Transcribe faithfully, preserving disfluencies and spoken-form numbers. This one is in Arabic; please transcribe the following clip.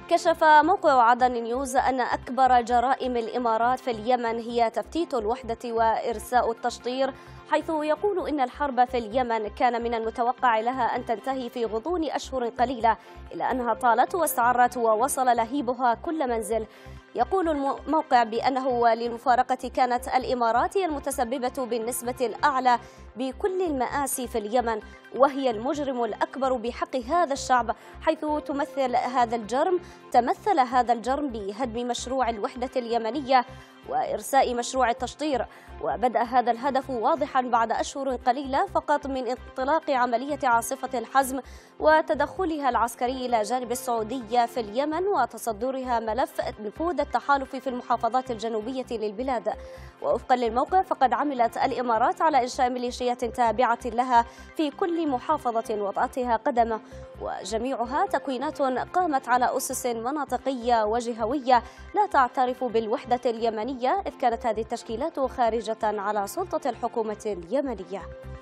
كشف موقع عدن نيوز أن أكبر جرائم الإمارات في اليمن هي تفتيت الوحدة وإرساء التشطير، حيث يقول إن الحرب في اليمن كان من المتوقع لها أن تنتهي في غضون أشهر قليلة، إلى أنها طالت واستعرت ووصل لهيبها كل منزل. يقول الموقع بأنه للمفارقة كانت الإمارات هي المتسببة بالنسبة الأعلى بكل المآسي في اليمن، وهي المجرم الأكبر بحق هذا الشعب، حيث تمثل هذا الجرم تمثل هذا الجرم بهدم مشروع الوحدة اليمنية وإرساء مشروع التشطير. وبدأ هذا الهدف واضحا بعد أشهر قليلة فقط من انطلاق عملية عاصفة الحزم وتدخلها العسكري إلى جانب السعودية في اليمن وتصدرها ملف نفوذ التحالف في المحافظات الجنوبية للبلاد. ووفقا للموقع فقد عملت الإمارات على إنشاء ميليشيات تابعة لها في كل محافظة وطأتها قدمه، وجميعها تكوينات قامت على أسس مناطقية وجهوية لا تعترف بالوحدة اليمنية، إذ كانت هذه التشكيلات خارجة على سلطة الحكومة اليمنية.